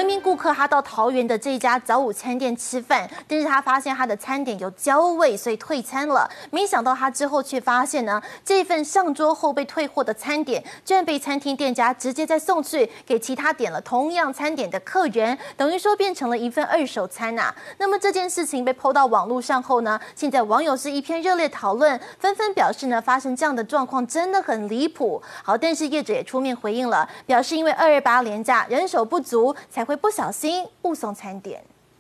一名顾客他到桃园的这家早午餐店吃饭，但是他发现他的餐点有焦味，所以退餐了。没想到他之后却发现呢，这份上桌后被退货的餐点，居然被餐厅店家直接再送去给其他点了同样餐点的客人，等于说变成了一份二手餐啊。那么这件事情被抛到网络上后呢，现在网友是一片热烈讨论，纷纷表示呢，发生这样的状况真的很离谱。好，但是业者也出面回应了，表示因为228连假人手不足，才会不小心误送餐点。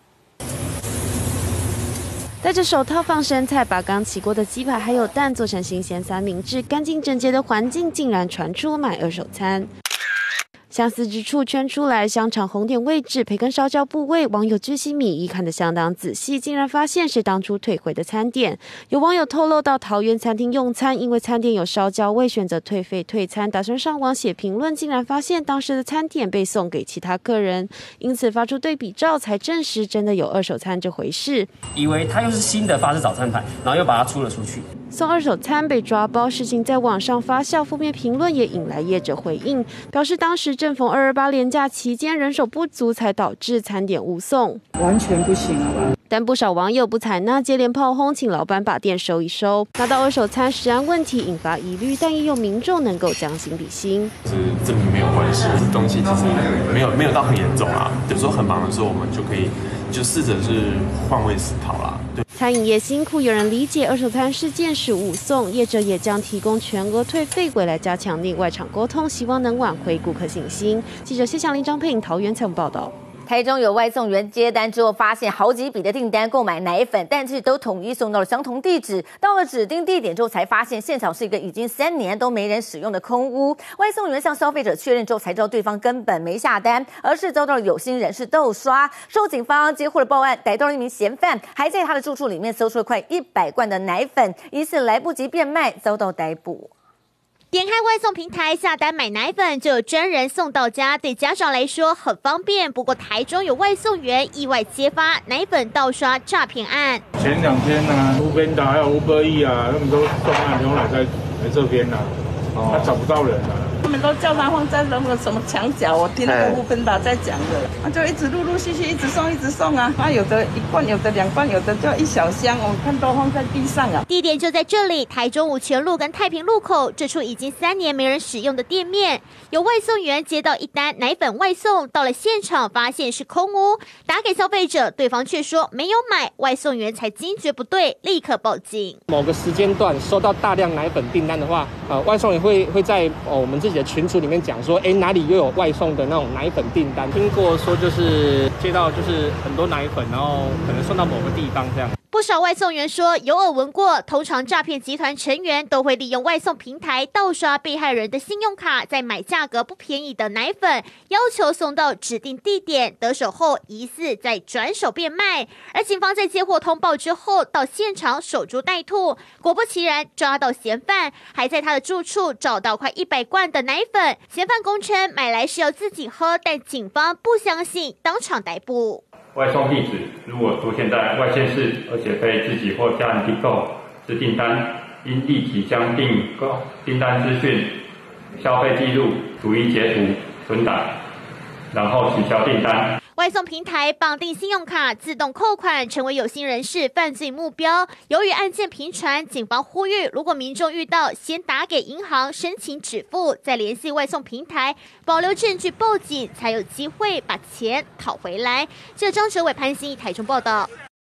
戴着手套放生菜，把刚起锅的鸡排还有蛋做成新鲜三明治，干净整洁的环境竟然传出买二手餐。相似之处圈出来，香肠红点位置、培根烧焦部位，网友巨细靡遗看得相当仔细，竟然发现是当初退回的餐点。有网友透露到桃园餐厅用餐，因为餐点有烧焦味，选择退费退餐，打算上网写评论，竟然发现当时的餐点被送给其他客人，因此发出对比照，才证实真的有二手餐这回事。 以为它又是新的法式早餐盘，然后又把它出了出去。 送二手餐被抓包，事情在网上发酵，负面评论也引来业者回应，表示当时正逢228连假期间人手不足，才导致餐点误送， 完全不行啊！ 但不少网友不采纳，接连炮轰，请老板把店收一收。拿到二手餐食安问题引发疑虑，但也有民众能够将心比心， 是证明没有关系，东西其实没有到很严重啊。有时候很忙的时候，我们就可以就试着是换位思考啦。对， 餐饮业辛苦，有人理解二手餐事件是误送，业者也将提供全额退费，未来加强内外场沟通，希望能挽回顾客信心。记者谢祥林、张佩颖桃园采访报道。 台中有外送员接单之后，发现好几笔的订单购买奶粉，但是都统一送到了相同地址。到了指定地点之后，才发现现场是一个已经3年都没人使用的空屋。外送员向消费者确认之后，才知道对方根本没下单，而是遭到了有心人士盗刷。受警方接获了报案，逮到了一名嫌犯，还在他的住处里面搜出了快100罐的奶粉，疑似来不及变卖，遭到逮捕。 点开外送平台下单买奶粉，就有专人送到家，对家长来说很方便。不过台中有外送员意外揭发奶粉盗刷诈骗案。 前2天啊，Foodpanda还有 Uber Eats啊，他们都送牛奶在这边啊，他找不到人啊。 他们都叫他放在那个什么墙角，我听那个Foodpanda在讲的，他就一直陆陆续续一直送啊，他有的1罐，有的2罐，有的就1小箱，我看都放在地上啊。 地点就在这里，台中五权路跟太平路口，这处已经3年没人使用的店面，有外送员接到一单奶粉外送，到了现场发现是空屋，打给消费者，对方却说没有买，外送员才惊觉不对，立刻报警。 某个时间段收到大量奶粉订单的话，外送员会在我们自己的群组里面讲说，哪里又有外送的那种奶粉订单？听过说就是接到就是很多奶粉，然后可能送到某个地方这样。 不少外送员说有耳闻过，通常诈骗集团成员都会利用外送平台盗刷被害人的信用卡，再买价格不便宜的奶粉，要求送到指定地点，得手后疑似再转手变卖。而警方在接获通报之后，到现场守株待兔，果不其然抓到嫌犯，还在他的住处找到快100罐的奶粉。嫌犯供称买来是要自己喝，但警方不相信，当场逮捕。 外送地址如果出现在外县市，而且非自己或家人订购之订单，应立即将订单资讯、消费记录逐一截图存档，然后取消订单。 外送平台绑定信用卡自动扣款，成为有心人士犯罪目标。由于案件频传，警方呼吁，如果民众遇到，先打给银行申请止付，再联系外送平台，保留证据报警，才有机会把钱讨回来。记者张哲伟、潘欣怡台中报道。